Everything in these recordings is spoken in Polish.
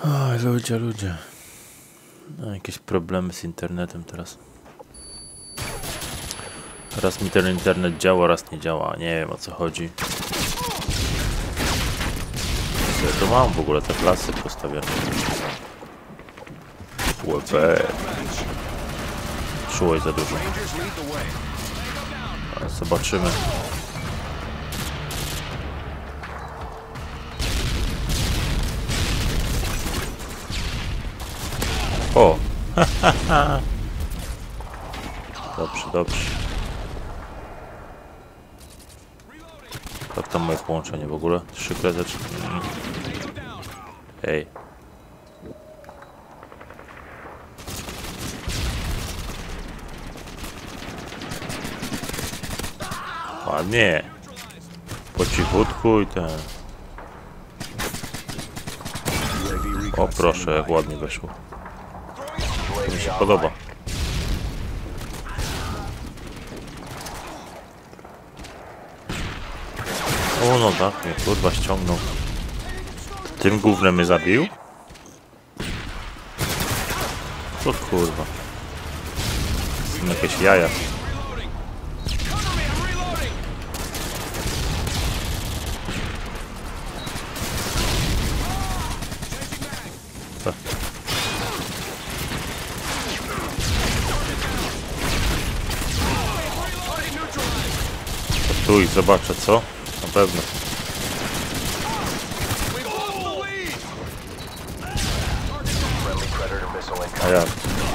Oj, ludzie. No, jakieś problemy z internetem teraz. Raz mi ten internet działa, raz nie działa. Nie wiem, o co chodzi. Ja to mam w ogóle te klasy postawione. Łebę. Czułeś za dużo. Ale zobaczymy. O! Dobrze. Jak tam moje połączenie w ogóle? 3 kreseczki. Ej. Ładnie. Po cichutku i ten. O proszę, jak ładnie weszło. To mi się podoba. O no tak, mnie kurwa ściągnął. Tym gównem mnie zabił? Co kurwa? Są jakieś jaja. Co? Tu i zobaczę, co? Na pewno. A jak?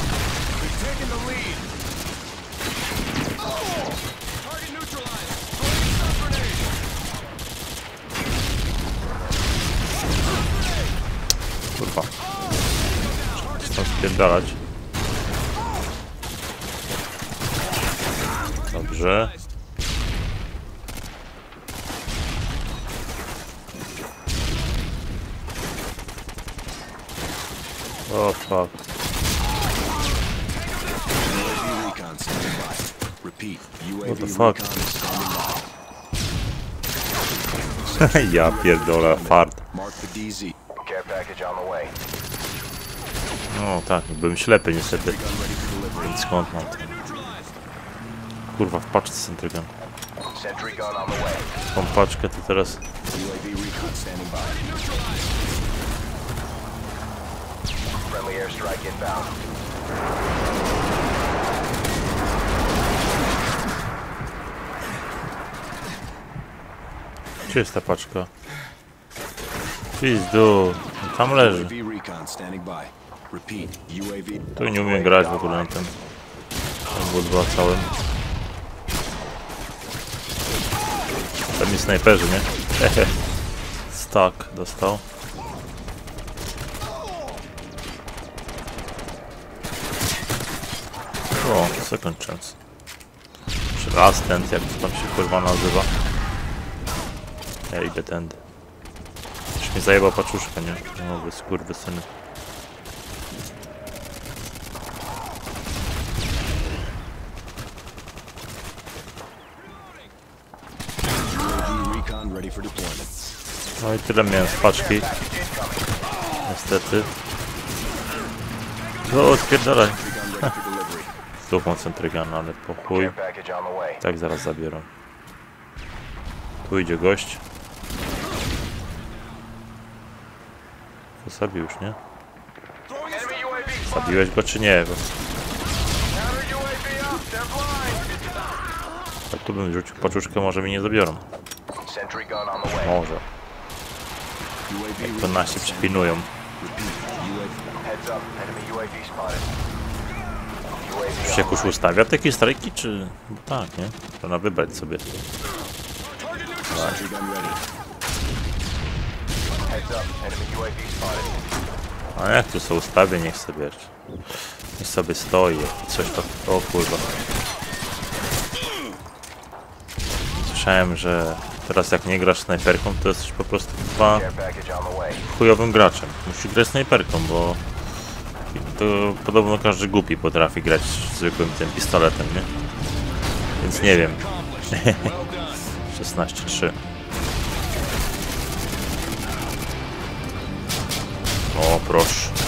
Kurwa. Stąd spierdalać. Dobrze. Oh fuck. What the fuck? Ja pierdolę, fart. No tak, byłem ślepy niestety. Więc skąd mam to? Kurwa, w paczce Sentrygan. Tą paczkę to teraz... Gdzie jest ta paczka? Pizdu, tam leży. Tu nie umiem grać w ogóle na tym. Tam było całym. Tam jest snajperzy, nie? Stuck dostał. O, second chance. Czy last tent, jak to tam się kurwa nazywa. Ja idę tędy. Już mnie zajebał paczuszka, nie? No wy skurwysyny. No i tyle miałem z paczki. Niestety. O, spierdalaj. Znów mam Sentrygana, ale po chuj. Tak zaraz zabiorę. Tu idzie gość. To zabił już, nie? Zabiłeś go czy nie? Tak tu bym rzucił paczuszkę, może mi nie zabiorą. Może. Jak to nasi przypinują. Czy jakoś ustawia takie strajki, czy... Tak, nie? Trzeba wybrać sobie. Tak. A jak tu są ustawię, niech sobie stoi. Coś to... O kurwa. Słyszałem, że teraz jak nie grasz snajperką, to jesteś po prostu chyba chujowym graczem. Musisz grać snajperką, bo to podobno każdy głupi potrafi grać zwykłym tym pistoletem, nie? Więc nie wiem. 16-3. O, proszę.